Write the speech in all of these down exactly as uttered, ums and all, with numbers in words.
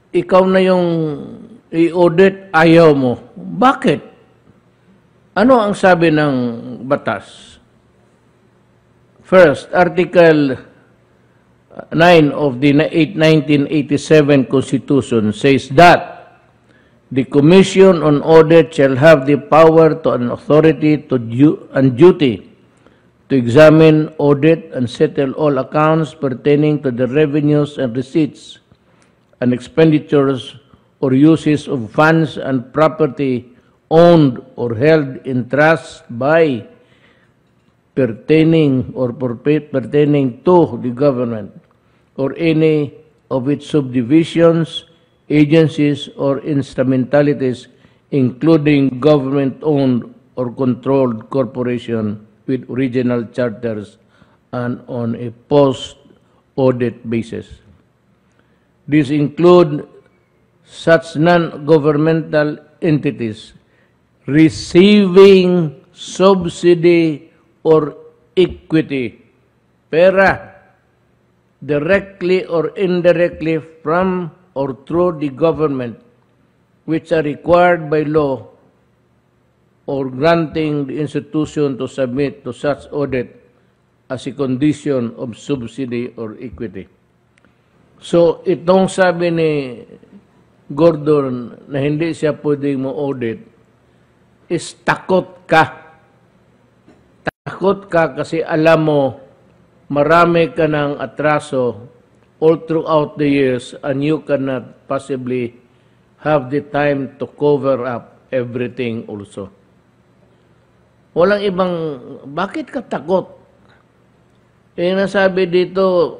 ikaw na yung i-audit, ayaw mo. Bakit? Ano ang sabi ng batas? First, Article nine of the nineteen eighty-seven Constitution says that the Commission on Audit shall have the power to an authority to du and duty to examine, audit, and settle all accounts pertaining to the revenues and receipts and expenditures or uses of funds and property owned or held in trust by, pertaining or pertaining to the government or any of its subdivisions, agencies, or instrumentalities, including government-owned or controlled corporation with original charters and on a post-audit basis. These include such non-governmental entities receiving subsidy or equity, pera, directly or indirectly from or through the government, which are required by law or granting the institution to submit to such audit as a condition of subsidy or equity. So, itong sabi ni Gordon na hindi siya pwedeng mo-audit is takot ka. Takot ka kasi alam mo marami ka ng atraso all throughout the years and you cannot possibly have the time to cover up everything also. Walang ibang, bakit ka takot? Eh, nasabi dito,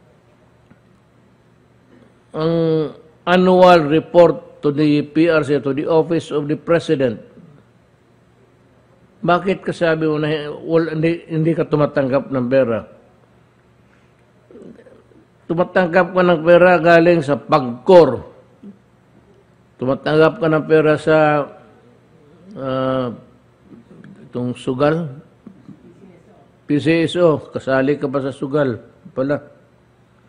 ang annual report to the P R C, to the Office of the President. Bakit ka sabi mo na well, hindi, hindi ka tumatanggap ng pera? Tumatanggap ka ng pera galing sa pagkor. Tumatanggap ka ng pera sa uh, itong sugal. P C S O, kasali ka pa sa sugal pala.